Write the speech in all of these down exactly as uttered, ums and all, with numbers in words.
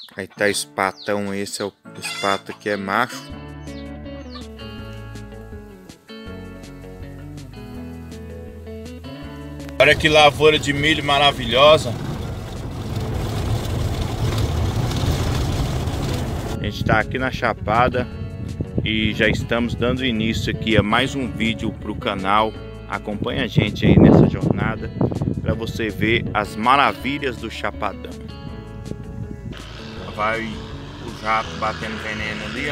Aí tá espatão, esse é o espato que é macho. Olha que lavoura de milho maravilhosa. A gente tá aqui na Chapada e já estamos dando início aqui a mais um vídeo pro canal. Acompanha a gente aí nessa jornada para você ver as maravilhas do Chapadão. Vai o jato batendo veneno ali, ó.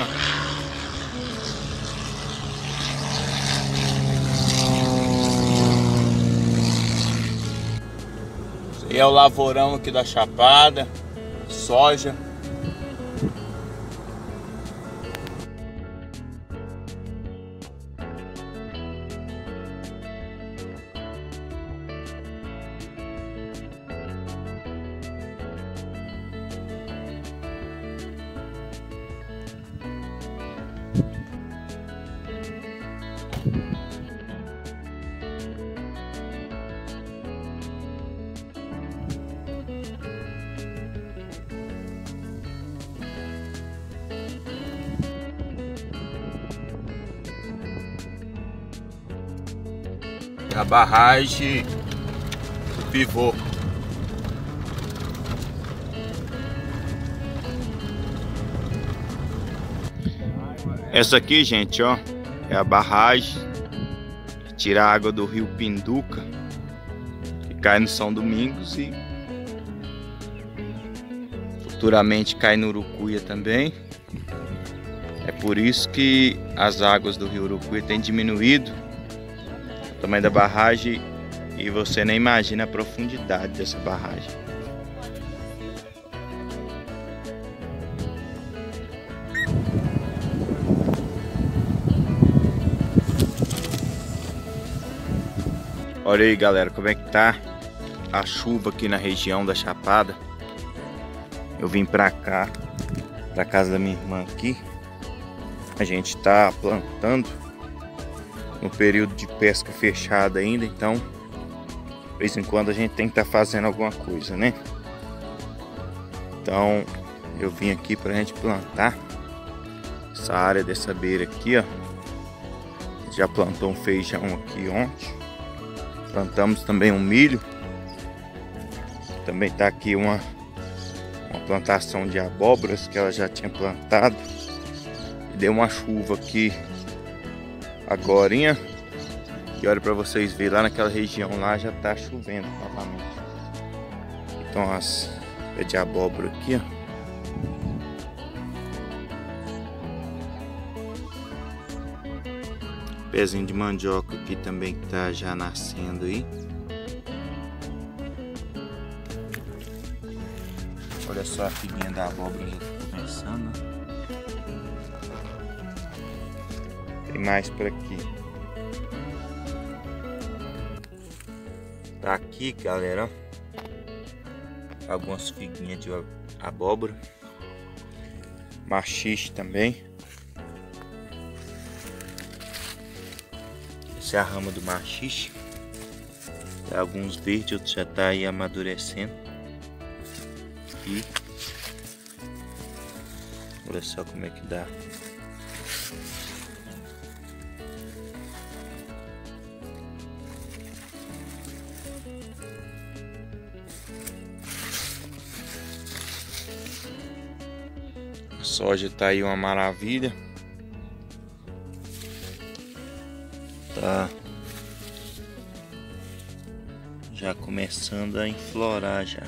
Esse aí é o lavourão aqui da Chapada, soja. A barragem do pivô. Essa aqui, gente, ó, é a barragem que tira a água do rio Pinduca, que cai no São Domingos e futuramente cai no Urucuia também. É por isso que as águas do rio Urucuia têm diminuído o tamanho da barragem e você nem imagina a profundidade dessa barragem. Olha aí, galera, como é que tá a chuva aqui na região da Chapada. Eu vim pra cá, pra casa da minha irmã aqui. A gente tá plantando no período de pesca fechada ainda, então de vez em quando a gente tem que estar fazendo alguma coisa, né? Então eu vim aqui pra gente plantar essa área dessa beira aqui, ó. Já plantou um feijão aqui ontem. Plantamos também um milho. Também tá aqui uma, uma plantação de abóboras que ela já tinha plantado. E deu uma chuva aqui agorinha. E olha para vocês verem, lá naquela região lá já tá chovendo novamente. Então as pés de abóbora aqui, ó. Pezinho de mandioca aqui também que tá já nascendo aí. Olha só a figuinha da abóbora já tá começando. Tem mais por aqui. Tá aqui, galera, algumas figuinhas de abóbora. Machixe também. Essa é a rama do machixe. Tem alguns verdes, outros já tá aí amadurecendo. E olha só como é que dá. A soja tá aí uma maravilha. Tá já começando a enflorar já.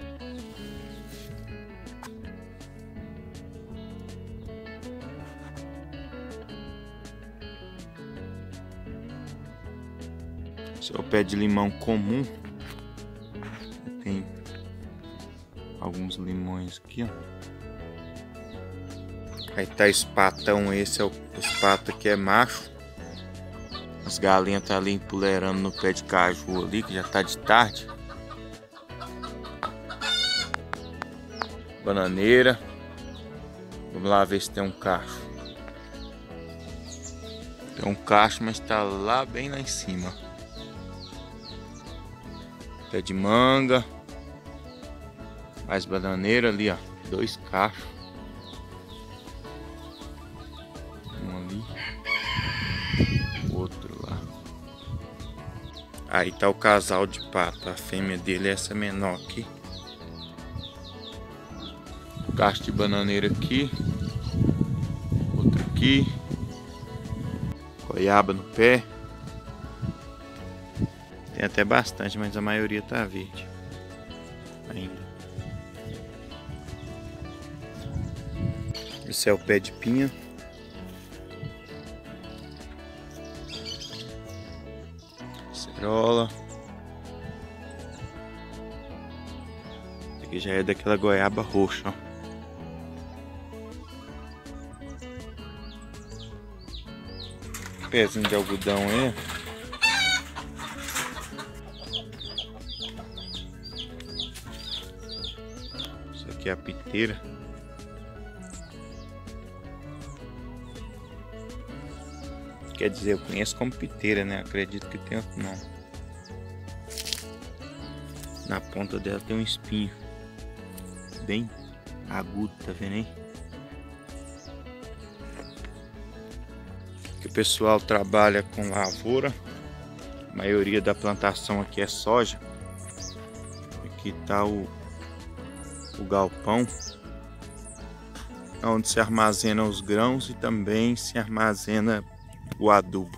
Esse é o pé de limão comum. Tem alguns limões aqui, ó. Aí tá espatão, esse é o espato que é macho. As galinhas tá ali empoleirando no pé de caju ali, que já tá de tarde. Bananeira. Vamos lá ver se tem um cacho. Tem um cacho, mas tá lá bem lá em cima. Pé de manga. Mais bananeira ali, ó. Dois cachos. Um ali. Outro lá. Aí tá o casal de pato. A fêmea dele é essa menor aqui. Cacho de bananeira aqui. Outro aqui. Goiaba no pé. Tem até bastante, mas a maioria tá verde ainda. Esse é o pé de pinha. Cerola. Esse aqui já é daquela goiaba roxa, ó. Pezinho de algodão aí. Isso aqui é a piteira. Quer dizer, eu conheço como piteira, né? Acredito que tem outro nome. Na ponta dela tem um espinho bem agudo, tá vendo aí? Que o pessoal trabalha com lavoura. A maioria da plantação aqui é soja. Aqui tá o, o galpão, onde se armazena os grãos e também se armazena o adubo.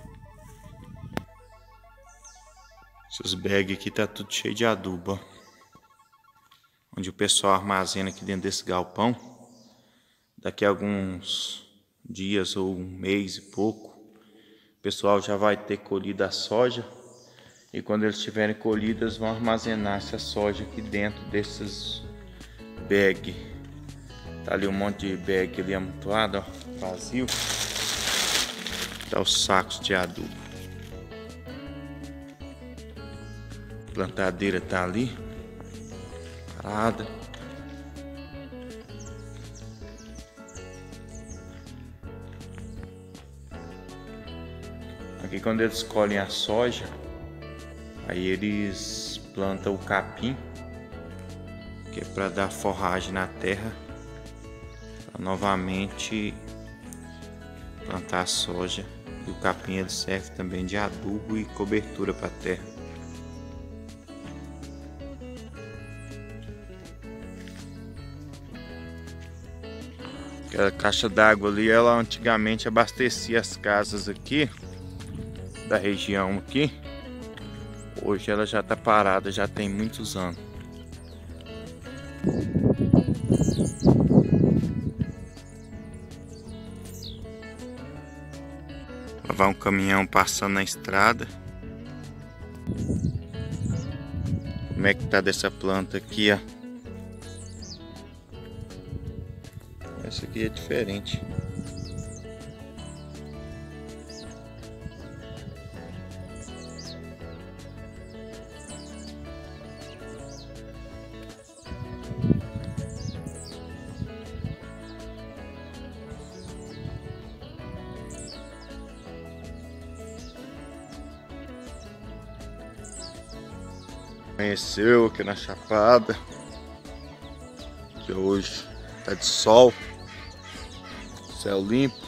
Esses bags aqui tá tudo cheio de adubo, ó. Onde o pessoal armazena aqui dentro desse galpão. Daqui a alguns dias ou um mês e pouco, o pessoal já vai ter colhido a soja. E quando eles tiverem colhidas, vão armazenar essa soja aqui dentro desses bags. Tá ali um monte de bag ali amontoado, ó, vazio. Dá os sacos de adubo. A plantadeira tá ali, parada. Aqui quando eles colhem a soja, aí eles plantam o capim, que é para dar forragem na terra, para novamente plantar a soja. E o capim ele serve também de adubo e cobertura para a terra. Aquela caixa d'água ali, ela antigamente abastecia as casas aqui da região aqui. Hoje ela já está parada, já tem muitos anos. Vai um caminhão passando na estrada. Como é que tá dessa planta aqui, ó? Essa aqui é diferente. Amanheceu aqui na Chapada. Que hoje tá de sol, céu limpo.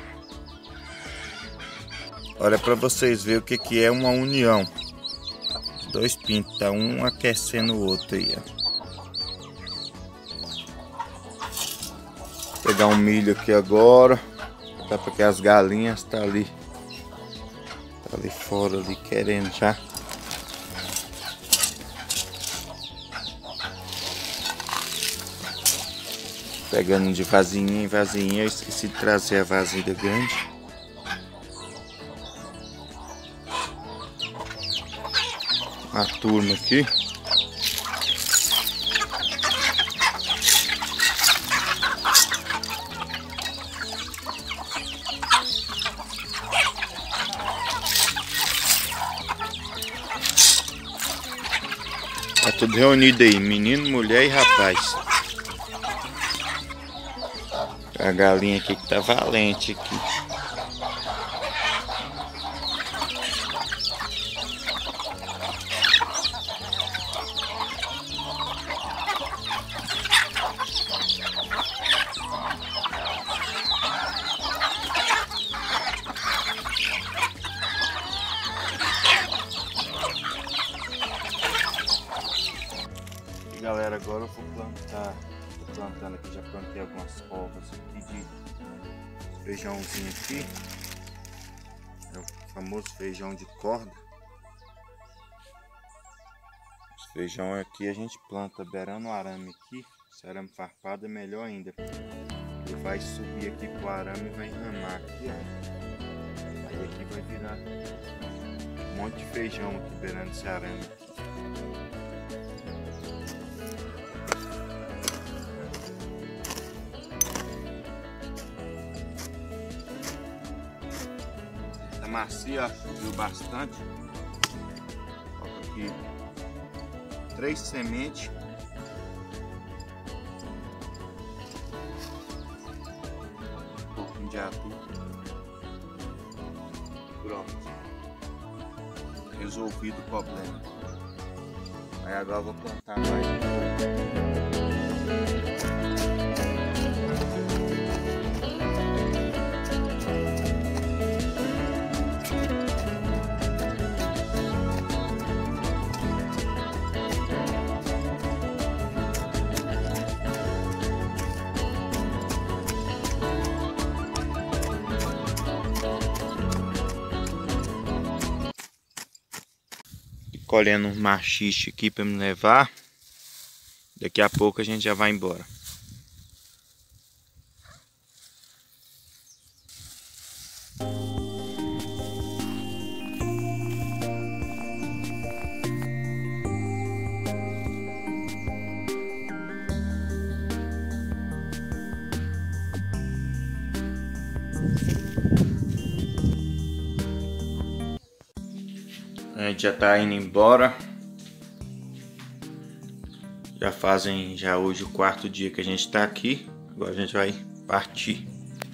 Olha para vocês verem o que que é uma união. Dois pintos, tá um aquecendo o outro aí, ó. Vou pegar um milho aqui agora. Tá, porque as galinhas tá ali, tá ali fora ali querendo já. Pegando de vasinha em vasinha. Eu esqueci de trazer a vasilha grande. A turma aqui. Tá tudo reunido aí, menino, mulher e rapaz. A galinha aqui que tá valente aqui. plantando aqui, já plantei algumas covas aqui de feijãozinho aqui. É o famoso feijão de corda. Esse feijão aqui a gente planta beirando o arame aqui. Se arame farpado é melhor ainda. Ele vai subir aqui pro arame e vai enramar aqui, ó. Aí aqui vai virar um monte de feijão aqui beirando esse arame. Tá macia, ó, choveu bastante. Coloca aqui três sementes. Um pouquinho de adubo. Pronto. Resolvido o problema. Aí agora eu vou plantar mais. Colhendo um machixe aqui para me levar. Daqui a pouco a gente já vai embora. A gente já tá indo embora. Já fazem já hoje o quarto dia que a gente tá aqui. Agora a gente vai partir.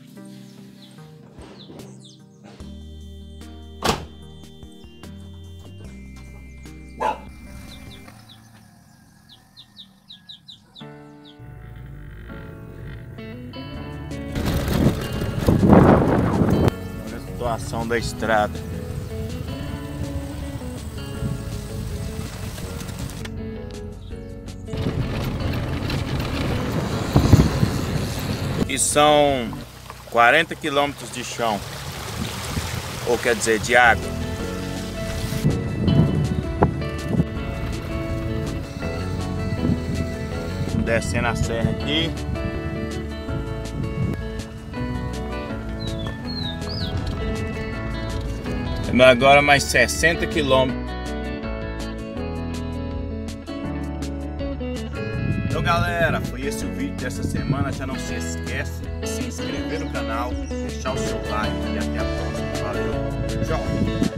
Olha a situação da estrada. E são quarenta quilômetros de chão, ou quer dizer, de água. Descendo a serra aqui. Agora mais sessenta quilômetros. Então galera, foi esse o vídeo dessa semana. Já não se esquece de se inscrever no canal, deixar o seu like e até a próxima. Valeu, tchau!